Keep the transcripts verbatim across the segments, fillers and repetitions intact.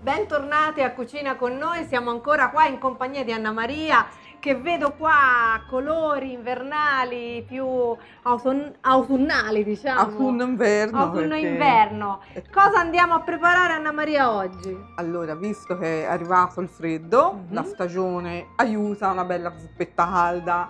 Bentornati a Cucina con noi, siamo ancora qua in compagnia di Anna Maria che vedo qua colori invernali più autunn autunnali, diciamo. Autunno-inverno. Autunno-inverno. Perché... Cosa andiamo a preparare, Anna Maria, oggi? Allora, visto che è arrivato il freddo, Mm-hmm. la stagione aiuta una bella zuppetta calda,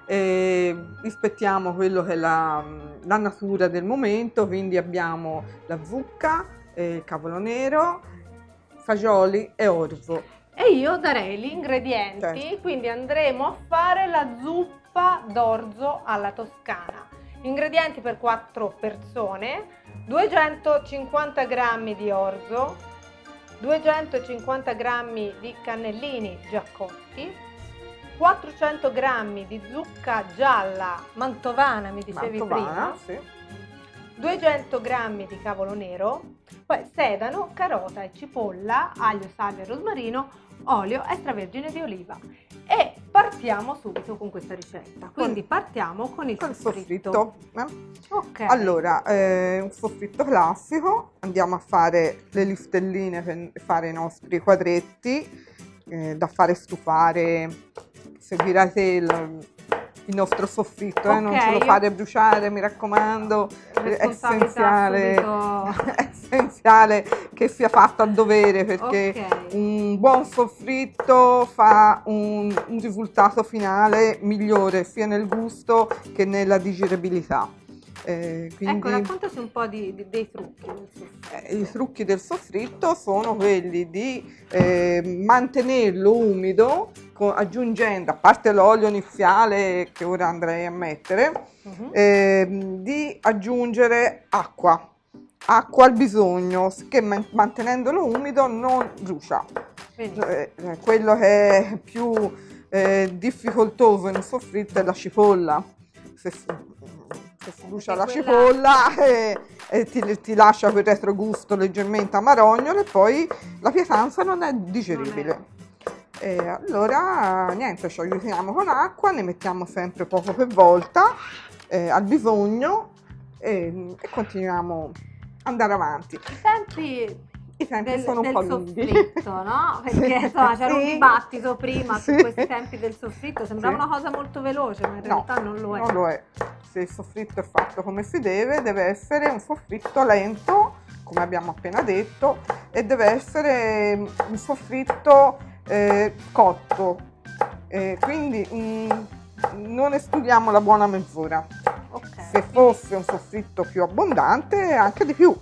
e rispettiamo quello che è la, la natura del momento, quindi abbiamo la zucca, il cavolo nero, fagioli e orzo. E io darei gli ingredienti, certo. Quindi andremo a fare la zuppa d'orzo alla toscana. Ingredienti per quattro persone: duecentocinquanta grammi di orzo, duecentocinquanta grammi di cannellini già cotti, quattrocento grammi di zucca gialla mantovana, mi dicevi Mantovana, prima, sì. duecento grammi di cavolo nero, poi sedano, carota e cipolla, aglio, sale e rosmarino, olio extravergine di oliva. E partiamo subito con questa ricetta. Quindi partiamo con il con soffritto. soffritto. Eh? Okay. Allora, eh, un soffritto classico, andiamo a fare le listelline per fare i nostri quadretti, eh, da fare stufare. Seguirai te il, il nostro soffritto, okay, eh? Non ce lo fate bruciare, mi raccomando, è essenziale, è essenziale che sia fatto a dovere, perché okay, un buon soffritto fa un, un risultato finale migliore sia nel gusto che nella digeribilità. Eh, quindi, ecco, raccontaci un po' di, di, dei trucchi del soffritto. Eh, I trucchi del soffritto sono quelli di eh, mantenerlo umido, con, aggiungendo, a parte l'olio iniziale che ora andrei a mettere, uh-huh, eh, di aggiungere acqua, acqua al bisogno, che mantenendolo umido non brucia. Eh, quello che è più eh, difficoltoso in un soffritto è la cipolla. Se, se si brucia la quella... cipolla e, e ti, ti lascia quel retrogusto leggermente amarognolo, e poi la pietanza non è digeribile. Non è. E allora niente, ci aiutiamo con acqua, ne mettiamo sempre poco per volta, eh, al bisogno, e, e continuiamo ad andare avanti. I tempi, I tempi del, sono un del po' lunghi, soffritto, no? Perché sì, insomma c'era sì, un dibattito prima sì, su questi tempi del soffritto, sembrava sì, una cosa molto veloce, ma in realtà no, non lo è. Non lo è. Se il soffritto è fatto come si deve, deve essere un soffritto lento, come abbiamo appena detto, e deve essere un soffritto eh, cotto, eh, quindi mh, non escludiamo la buona mezz'ora. Okay, se fosse un soffritto più abbondante, anche di più.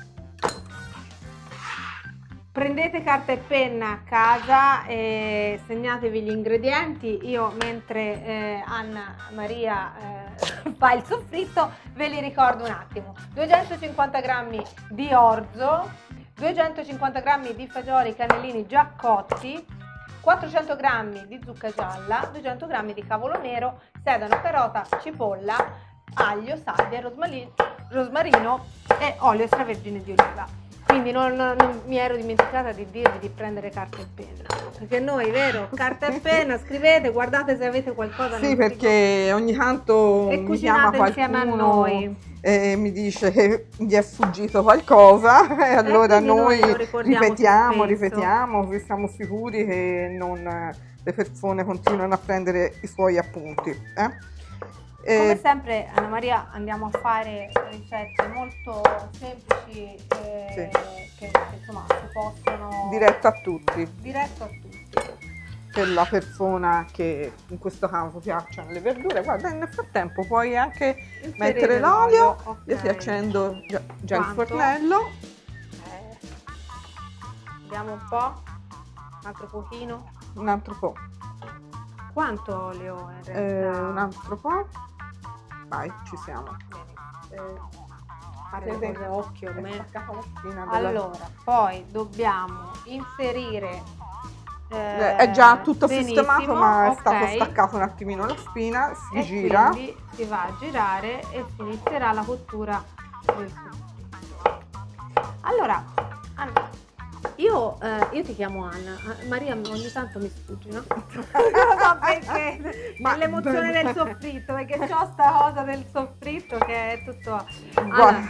Prendete carta e penna a casa e segnatevi gli ingredienti. Io, mentre eh, Anna Maria eh, fa il soffritto, ve li ricordo un attimo: duecentocinquanta grammi di orzo, duecentocinquanta grammi di fagioli cannellini già cotti, quattrocento grammi di zucca gialla, duecento grammi di cavolo nero, sedano, carota, cipolla, aglio, sale, rosmarino, rosmarino e olio extravergine di oliva. Quindi non, non, non mi ero dimenticata di dirvi di prendere carta e penna, perché noi, vero, carta e penna, scrivete, guardate se avete qualcosa. Sì, perché dico, ogni tanto e mi chiama qualcuno a noi e mi dice che gli è fuggito qualcosa, e allora noi, noi ripetiamo, ripetiamo, siamo sicuri che non, le persone continuano a prendere i suoi appunti. Eh? Come sempre, Anna Maria, andiamo a fare ricette molto semplici eh, sì, che, che insomma si possono... Diretto a tutti. Diretto a tutti. Per la persona che in questo caso piacciono le verdure. Guarda, nel frattempo puoi anche inserire mettere l'olio. Okay. Io ti accendo già, già il fornello. Eh. Vediamo un po'. Un altro pochino. Un altro po'. Quanto olio in realtà? Eh, un altro po'. Vai, ci siamo. Eh, fare le cose a occhio a me. Della... Allora, poi dobbiamo inserire. Eh, è già tutto benissimo, sistemato, ma è okay, stato staccato un attimino la spina, si e gira. Quindi si va a girare e si inizierà la cottura del soffritto. Allora, Anna, io, eh, io ti chiamo Anna, Maria ogni tanto mi sfuggi, no? Non so perché, ma l'emozione del soffritto, perché c'ho sta cosa del soffritto che è tutto... Allora,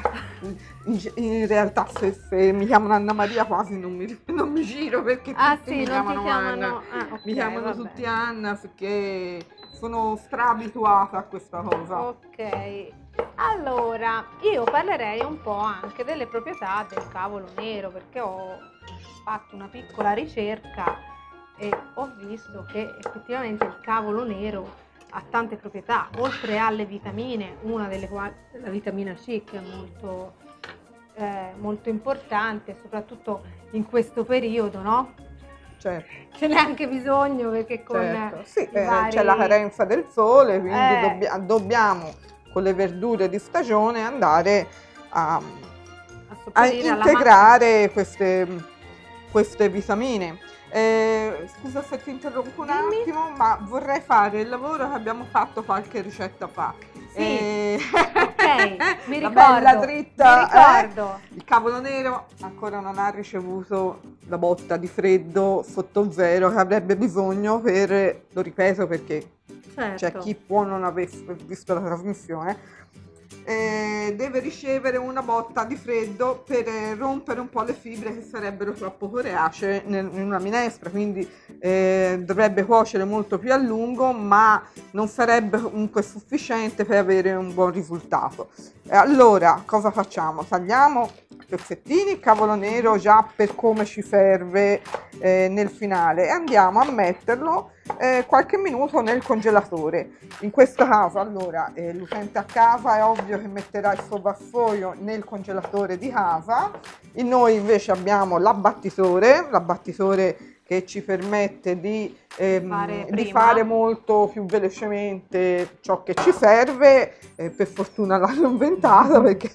in, in realtà se, se mi chiamano Anna Maria quasi non mi, non mi giro, perché Ah tutti sì, mi non chiamano ti chiamano... Anna. Ah, ok, Mi chiamano vabbè. tutti Anna perché sono strabituata a questa cosa. Ok, allora io parlerei un po' anche delle proprietà del cavolo nero, perché ho fatto una piccola ricerca e ho visto che effettivamente il cavolo nero ha tante proprietà, oltre alle vitamine, una delle quali la vitamina C, che è molto, eh, molto importante, soprattutto in questo periodo, no? Certo. Ce n'è anche bisogno, perché con Certo. Sì, i eh, vari... c'è la carenza del sole, quindi Eh. dobbia- dobbiamo con le verdure di stagione andare a, a a sopperire alla integrare queste, queste vitamine. Eh, scusa se ti interrompo un Dimmi. attimo, ma vorrei fare il lavoro che abbiamo fatto qualche ricetta fa. Sì, Eh, ok, mi la ricordo, bella dritta, mi ricordo. eh? Il cavolo nero ancora non ha ricevuto la botta di freddo sotto zero che avrebbe bisogno per, lo ripeto perché Certo. c'è chi può non aver visto la trasmissione, eh, deve ricevere una botta di freddo per eh, rompere un po' le fibre che sarebbero troppo coriacee in una minestra, quindi eh, dovrebbe cuocere molto più a lungo, ma non sarebbe comunque sufficiente per avere un buon risultato. E allora cosa facciamo? Tagliamo a pezzettini il cavolo nero già per come ci serve eh, nel finale e andiamo a metterlo eh, qualche minuto nel congelatore. In questo caso allora eh, l'utente a casa è ovvio che metterà il suo vassoio nel congelatore di casa, e noi invece abbiamo l'abbattitore, l'abbattitore che ci permette di, ehm, Fare di prima. fare molto più velocemente ciò che ci serve, eh, per fortuna l'hanno inventato perché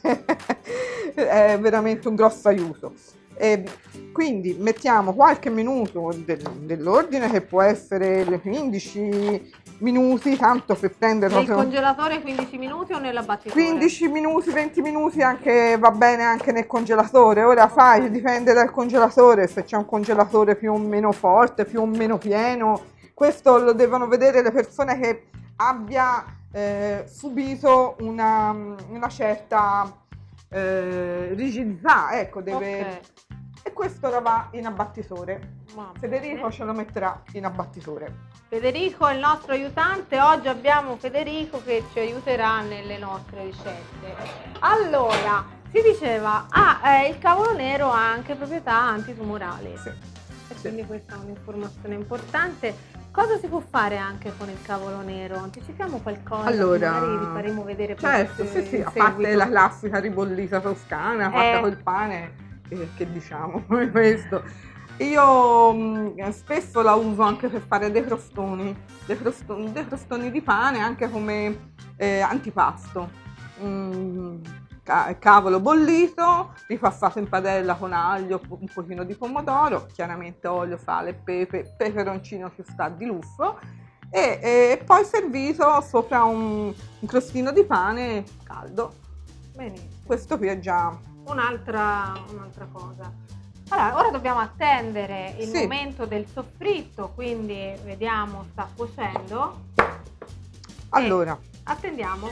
è veramente un grosso aiuto. E quindi mettiamo qualche minuto del, dell'ordine, che può essere le quindici minuti, tanto per prendere Nel proprio congelatore quindici minuti o nell'abbattitore? quindici minuti, venti minuti, anche va bene anche nel congelatore. Ora fai, Ok. dipende dal congelatore, se c'è un congelatore più o meno forte, più o meno pieno. Questo lo devono vedere le persone che abbia eh, subito una, una certa eh, rigidità, ecco, deve... Ok. E questo ora va in abbattitore. Va Federico bene. ce lo metterà in abbattitore. Federico è il nostro aiutante, oggi abbiamo Federico che ci aiuterà nelle nostre ricette. Allora, si diceva, ah, eh, il cavolo nero ha anche proprietà antitumorali. Sì. E quindi questa è un'informazione importante. Cosa si può fare anche con il cavolo nero? Anticipiamo qualcosa? Allora, Magari vi faremo vedere poi certo, se- sì, sì, in a parte seguito. la classica ribollita toscana fatta Eh. col pane, eh, che diciamo questo. Io mh, spesso la uso anche per fare dei crostoni, dei crostoni, dei crostoni di pane, anche come eh, antipasto. Mm, ca- cavolo bollito, ripassato in padella con aglio, un pochino di pomodoro, chiaramente olio, sale, pepe, peperoncino che sta di lusso, e, e poi servito sopra un, un crostino di pane caldo. Benissimo. Questo qui è già... Un'altra, un'altra cosa. Allora, ora dobbiamo attendere il Sì. momento del soffritto, quindi vediamo, sta cuocendo. Allora, E attendiamo.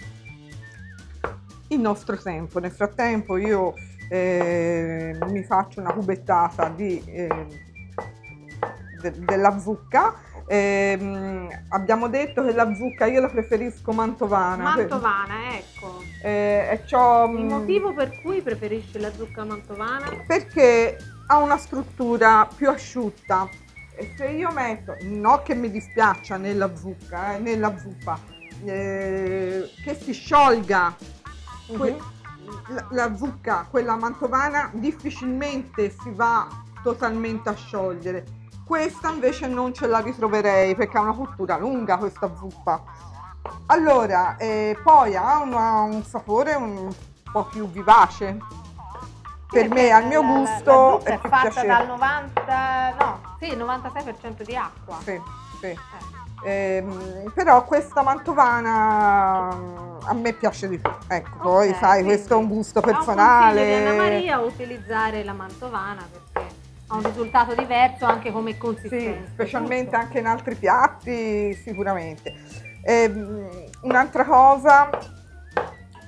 il nostro tempo. Nel frattempo io eh, mi faccio una cubettata di, eh, de- della zucca. Eh, abbiamo detto che la zucca io la preferisco mantovana. Mantovana, ecco. Eh, e c'ho, Il motivo per cui preferisci la zucca mantovana? perché ha una struttura più asciutta. E se io metto, no che mi dispiaccia nella zucca, eh, nella zuppa, eh, che si sciolga que- la, la zucca, quella mantovana, difficilmente si va totalmente a sciogliere. Questa invece non ce la ritroverei perché ha una cottura lunga questa zuppa. Allora, eh, poi ha una- un sapore un po' più vivace. Per me, al mio La- la- gusto, la zucca è è più fatta piacevole. dal novanta, no, sì, il novantasei per cento di acqua. Sì, sì. Eh. Ehm, però questa mantovana mm, a me piace di più. Ecco, poi Ok, sai, quindi questo è un gusto è un personale. consiglio di Anna Maria utilizzare la mantovana perché ha un risultato diverso anche come Sì, consistenza. specialmente giusto? anche in altri piatti, sicuramente. Ehm, un'altra cosa,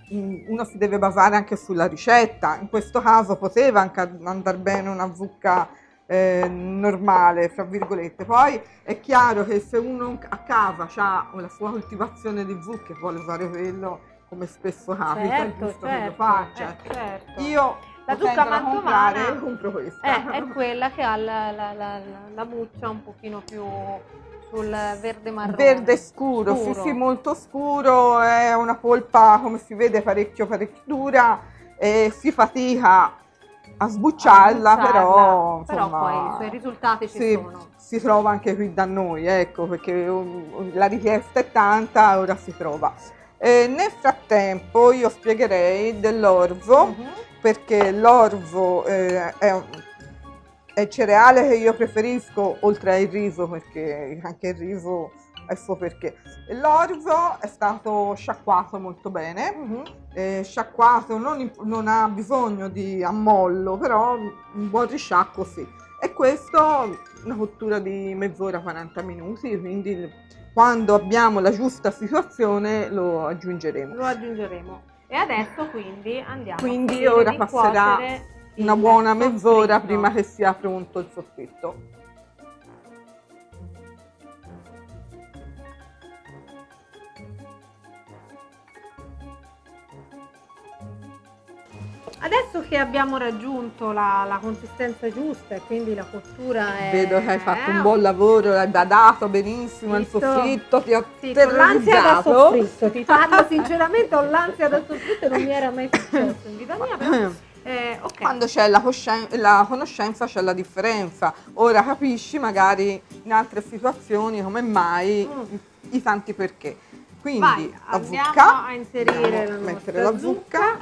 uno si deve basare anche sulla ricetta. In questo caso poteva anche andare bene una zucca eh, normale, fra virgolette. Poi è chiaro che se uno a casa ha la sua coltivazione di zucche vuole usare quello, come spesso capita, certo, è giusto certo, che lo faccia. eh, certo. Io la zucca mantovana comprare, compro questa. È, è quella che ha la, la, la, la buccia un pochino più sul verde marrone. Verde scuro, scuro, sì sì, molto scuro, è una polpa come si vede parecchio parecchio dura e si fatica a sbucciarla, a però, però insomma, poi i suoi risultati ci si, sono. Si trova anche qui da noi, ecco, perché um, la richiesta è tanta, ora si trova. Eh, nel frattempo io spiegherei dell'orzo, mm-hmm. perché l'orzo eh, è un È il cereale che io preferisco oltre al riso, perché anche il riso ha il suo perché. L'orzo è stato sciacquato molto bene, uh-huh. eh, sciacquato non, non ha bisogno di ammollo, però un buon risciacquo sì. E questo una cottura di mezz'ora, quaranta minuti, quindi quando abbiamo la giusta situazione lo aggiungeremo. Lo aggiungeremo. E adesso quindi andiamo quindi a ora passerà una buona mezz'ora prima che sia pronto il soffritto. Adesso che abbiamo raggiunto la, la consistenza giusta e quindi la cottura è... Vedo che hai fatto un buon lavoro, l'hai badato benissimo il soffritto, ti ho sì, terrorizzato. L'ansia da soffritto, ti parlo sinceramente, ho l'ansia da soffritto e non mi era mai successo in vita mia, però... Eh, okay. Quando c'è la, la conoscenza c'è la differenza, ora capisci magari in altre situazioni come mai mm. i tanti perché. Quindi Vai, la andiamo zucca, a inserire la mettere la zucca. zucca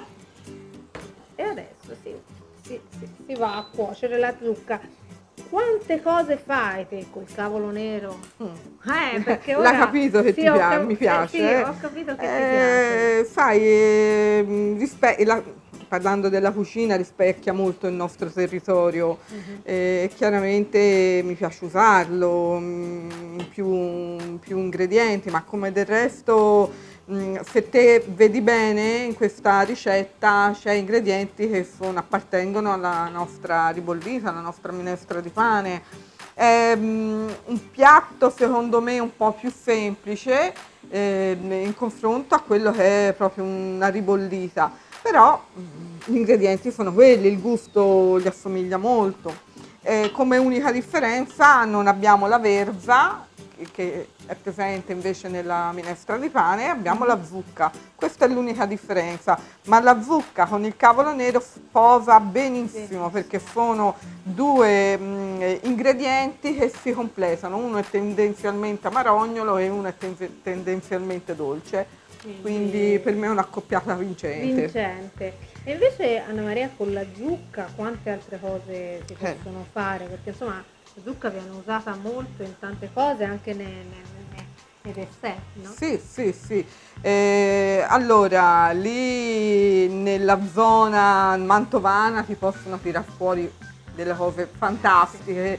e adesso si, si, si, si va a cuocere la zucca. Quante cose fai te col cavolo nero? Mm. Eh, perché ora... L'hai capito che sì, ti pia- cap- mi piace? Sì, ho capito che eh, ti piace. Sai, eh, rispe- la, parlando della cucina rispecchia molto il nostro territorio, uh-huh. eh, chiaramente mi piace usarlo, mh, più, più ingredienti, ma come del resto mh, se te vedi bene in questa ricetta c'è ingredienti che sono, appartengono alla nostra ribollita, alla nostra minestra di pane. È um, un piatto secondo me un po' più semplice eh, in confronto a quello che è proprio una ribollita, però gli ingredienti sono quelli, il gusto gli assomiglia molto. Eh, come unica differenza non abbiamo la verza, che è presente invece nella minestra di pane, e abbiamo la zucca. Questa è l'unica differenza, ma la zucca con il cavolo nero sposa benissimo, perché sono due mh, ingredienti che si completano, uno è tendenzialmente amarognolo e uno è ten- tendenzialmente dolce. Quindi, Quindi per me è un'accoppiata vincente. Vincente. E invece Anna Maria con la zucca quante altre cose si eh. possono fare? Perché insomma la zucca viene usata molto in tante cose, anche nei, nei, nei dessert, no? Sì, sì, sì. Eh, allora, lì nella zona mantovana ti possono tirare fuori delle cose fantastiche,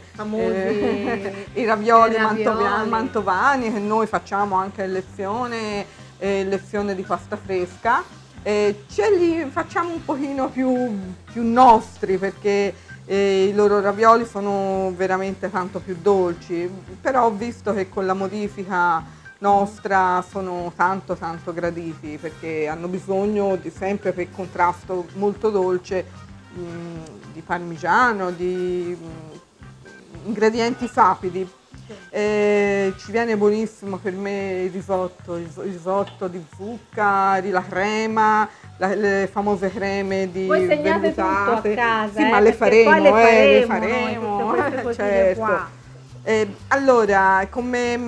eh, i ravioli, ravioli. mantovani che noi facciamo anche in lezione, eh, lezione di pasta fresca. Eh, ce li facciamo un pochino più, più nostri, perché eh, i loro ravioli sono veramente tanto più dolci, però ho visto che con la modifica nostra sono tanto tanto graditi, perché hanno bisogno di, sempre per contrasto molto dolce, mh, di parmigiano, di mh, ingredienti sapidi. Eh, ci viene buonissimo per me il risotto, il risotto di zucca, la crema, la, le famose creme di voi segnate vellutate. Tutto a casa, sì, eh, ma le faremo, poi le faremo, eh, le faremo faremo, certo. Qua. Eh, allora, come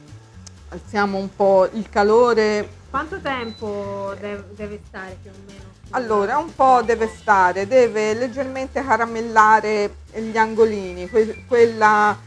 alziamo un po' il calore. Quanto tempo deve, deve stare più o meno? Allora, un po' deve stare, deve leggermente caramellare gli angolini, que- quella,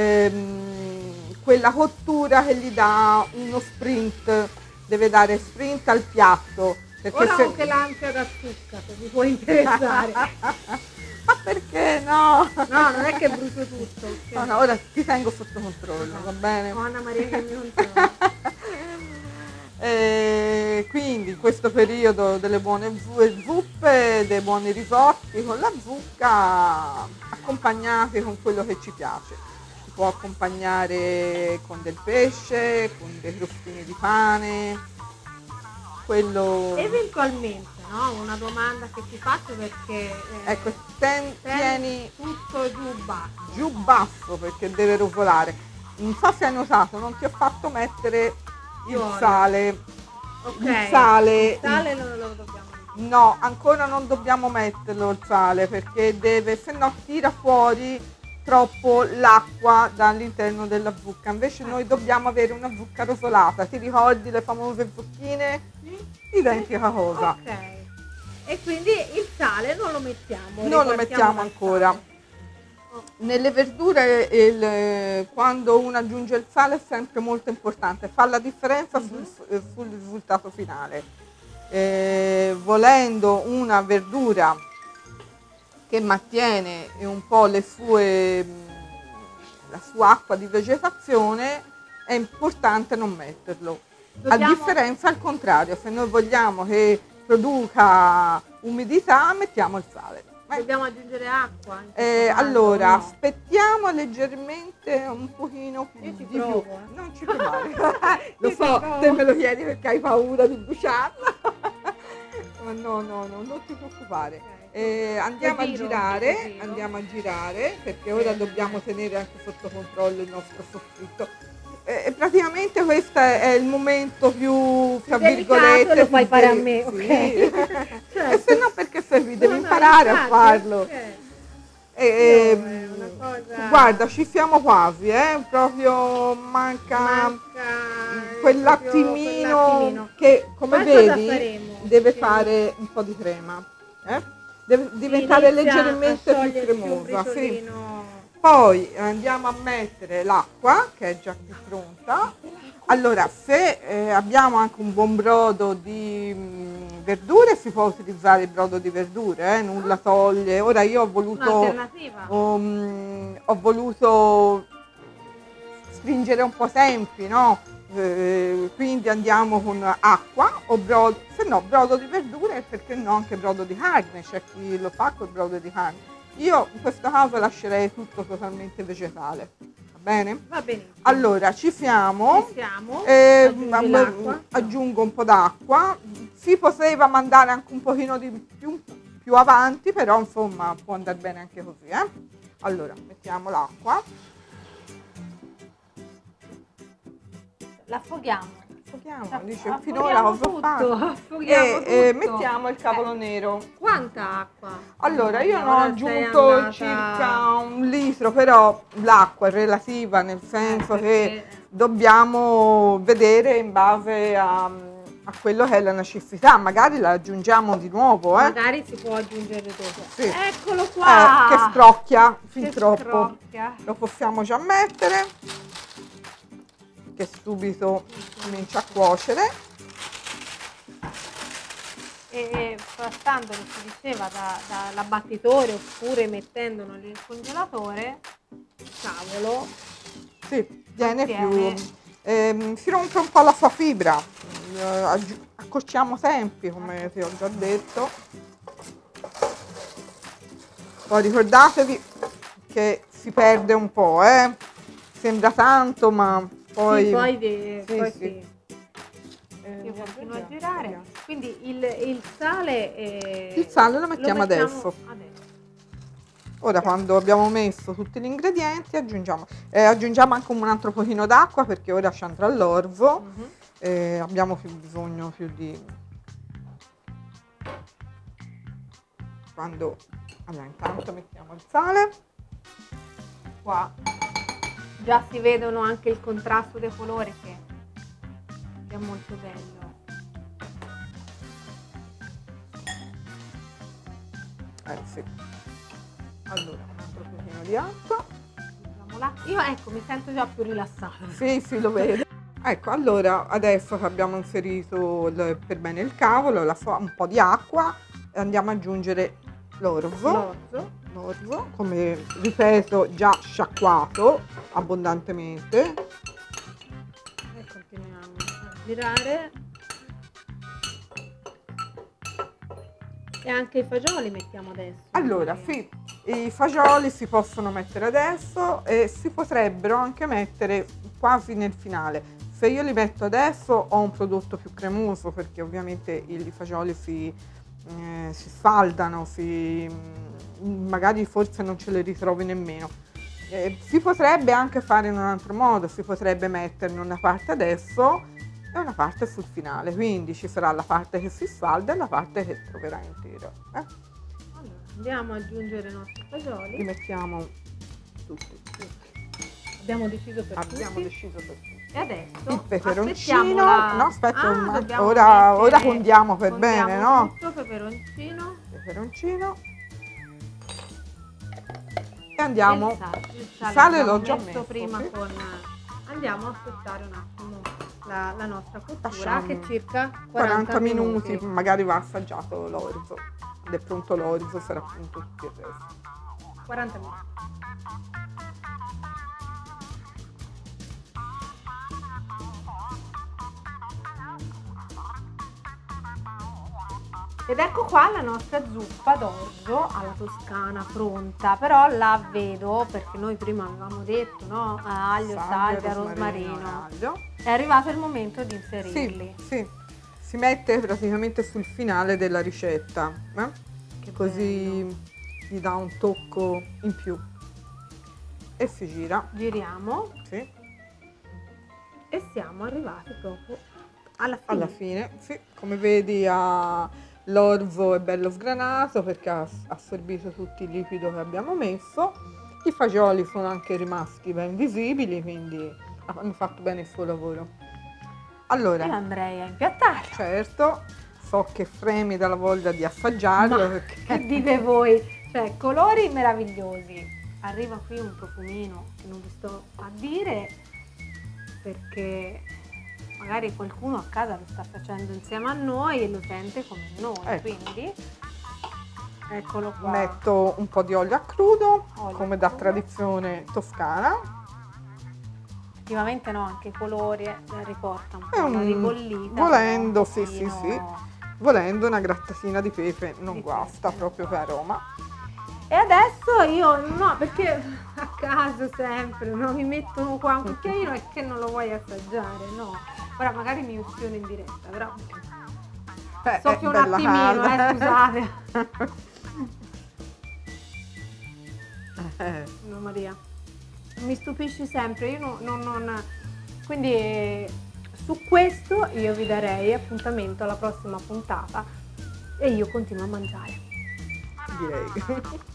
ehm, quella cottura che gli dà uno sprint, deve dare sprint al piatto. Perché ora se... ho anche l'ansia da zucca, se vi può interessare. Ma perché no? No, non è che brucio tutto. Okay. No, no, ora ti tengo sotto controllo, no. Va bene? Ho Anna Maria che mi controlla. e... E quindi in questo periodo delle buone zuppe, dei buoni risotti con la zucca, accompagnati con quello che ci piace. Si può accompagnare con del pesce, con dei crostini di pane, quello... Eventualmente, no? Una domanda che ti faccio perché... Eh, ecco, ten, tieni tutto giù basso. Giù basso perché deve rosolare. Non so se hai notato, non ti ho fatto mettere il Olio. sale. Okay. Il sale. Il sale non lo dobbiamo mettere. No, ancora non dobbiamo metterlo il sale perché deve, se no tira fuori troppo l'acqua dall'interno della zucca. Invece noi dobbiamo avere una zucca rosolata. Ti ricordi le famose zucchine? Sì. Identica cosa. Ok. E quindi il sale non lo mettiamo. Non lo mettiamo ancora. Nelle verdure il, quando uno aggiunge il sale è sempre molto importante, fa la differenza mm-hmm. sul, sul risultato finale. Eh, volendo una verdura che mantiene un po' le sue, la sua acqua di vegetazione, è importante non metterlo. Dobbiamo... A differenza al contrario, se noi vogliamo che produca umidità mettiamo il sale. Dobbiamo aggiungere acqua? Eh, allora, no? Aspettiamo leggermente un pochino più di provo, più. Eh. Non ci provare. Lo so, te me lo chiedi perché hai paura di bruciarla. Ma no, no, no, non ti preoccupare. Okay. Eh, andiamo a girare, andiamo a girare perché ora dobbiamo tenere anche sotto controllo il nostro soffritto. Eh, praticamente questo è il momento più, tra virgolette, lo fai fare a me, sì. Ok. Certo. E se no perché servi? Devi no, imparare no, a farlo. Okay. E, no, cosa... Guarda, ci siamo quasi, eh? Proprio manca, manca quell'attimino quell che, come Poi vedi, deve sì. fare un po' di crema. Eh? Deve diventare leggermente più cremosa. Sì. Poi andiamo a mettere l'acqua che è già qui pronta. Allora, se eh, abbiamo anche un buon brodo di mh, verdure, si può utilizzare il brodo di verdure, eh, nulla toglie. Ora io ho voluto, um, ho voluto stringere un po' tempi, no? Eh, quindi andiamo con acqua o brodo, se no brodo di verdure e perché no anche brodo di carne, c'è chi lo fa col brodo di carne. Io in questo caso lascerei tutto totalmente vegetale, va bene? Va benissimo. Allora, ci siamo, ci siamo. Eh, aggiungo un po' d'acqua, si poteva mandare anche un pochino di più, più avanti, però insomma può andare bene anche così, eh? Allora, mettiamo l'acqua. L'affoghiamo. Affoghiamo, dice finora cosa ho fatto e eh, mettiamo il cavolo eh. nero. Quanta acqua? Allora io non ho aggiunto circa un litro, però l'acqua è relativa, nel senso eh, che dobbiamo vedere in base a, a quello che è la necessità, magari la aggiungiamo di nuovo, eh. Magari si può aggiungere dopo. Sì. Eccolo qua, eh, che scrocchia fin che troppo scrocchia. Lo possiamo già mettere, che subito comincia a cuocere. E passandolo, si diceva, da, dall'abbattitore oppure mettendolo nel congelatore, il cavolo sì, viene più ehm, si rompe un po' la sua fibra, eh, accorciamo tempi come ti ho già detto. Poi ricordatevi che si perde un po', eh? Sembra tanto ma poi, sì, poi, di, sì, poi sì. sì. Eh, io continuo a girare. Vediamo. Quindi il, il sale è... il sale lo mettiamo, lo mettiamo adesso. adesso. Ora quando abbiamo messo tutti gli ingredienti aggiungiamo, eh, aggiungiamo anche un altro pochino d'acqua perché ora ci andrà l'orzo, uh-huh. eh, abbiamo più bisogno più di... Quando... Allora intanto mettiamo il sale. Qua. Già si vedono anche il contrasto dei colori che è molto bello. Eh sì. Allora, un altro pochino di acqua. Io ecco, mi sento già più rilassata. Sì, sì, lo vedo. Ecco, allora adesso che abbiamo inserito il, per bene il cavolo, la, un po' di acqua, andiamo ad aggiungere l'orzo. L'orzo, come ripeto, già sciacquato abbondantemente. E continuiamo a girare. E anche i fagioli mettiamo adesso. Allora, sì, i fagioli si possono mettere adesso e si potrebbero anche mettere quasi nel finale. Se io li metto adesso ho un prodotto più cremoso, perché ovviamente i fagioli si, eh, si sfaldano, si, magari forse non ce li ritrovi nemmeno. Eh, si potrebbe anche fare in un altro modo, si potrebbe metterne una parte adesso e una parte sul finale, quindi ci sarà la parte che si sfalda e la parte che troverai intera. Eh? Allora, andiamo ad aggiungere i nostri fagioli. Li mettiamo tutti. Abbiamo deciso per Abbiamo tutti. deciso per tutti. E adesso Il peperoncino, la... no aspetta, ah, ma dobbiamo ora, mettere- ora condiamo per condiamo bene, no? tutto, peperoncino. Peperoncino. E andiamo. Il sale, il sale, sale l'abbiamo l'ho già messo messo, prima sì. con... Andiamo a aspettare un attimo la, la nostra cottura, Lasciamo che è circa quaranta, quaranta minuti, minuti. magari va assaggiato l'orzo. Ed è pronto l'orzo, sarà pronto tutto il resto. quaranta minuti. Ed ecco qua la nostra zuppa d'orzo alla toscana pronta, però la vedo, perché noi prima avevamo detto, no? Aglio, salvia, rosmarino. aglio. È arrivato il momento di Sì, inserirli. sì, si mette praticamente sul finale della ricetta, eh? Che Così bello. gli dà un tocco in più. E si gira, Giriamo sì, e siamo arrivati proprio alla fine. alla fine, sì, come vedi ha... l'orzo è bello sgranato perché ha assorbito tutto il liquido che abbiamo messo, i fagioli sono anche rimasti ben visibili, quindi hanno fatto bene il suo lavoro. Allora, Io andrei a impiattarlo. certo, so che fremi dalla voglia di assaggiarlo, Ma perché che dite voi? Cioè, colori meravigliosi. Arriva qui un profumino che non vi sto a dire, perché magari qualcuno a casa lo sta facendo insieme a noi e lo sente come noi, Ecco. quindi eccolo qua. metto un po' di olio a crudo, Olio come a da crudo. tradizione toscana. Effettivamente no, anche i colori eh, riporta un E po' la un- ribollita. volendo, un sì, sì, sì. pochino. Volendo una grattatina di pepe non Di guasta, pepe, proprio per aroma. E adesso io, no, perché a caso sempre, no, mi mettono qua un cucchiaino e che non lo vuoi assaggiare, no. Ora magari mi ustiono in diretta, però Eh, soffio è un bella attimino, calda. eh, scusate. Eh, No, Maria, mi stupisci sempre, io non, non, non... Quindi eh, su questo io vi darei appuntamento alla prossima puntata e io continuo a mangiare. direi.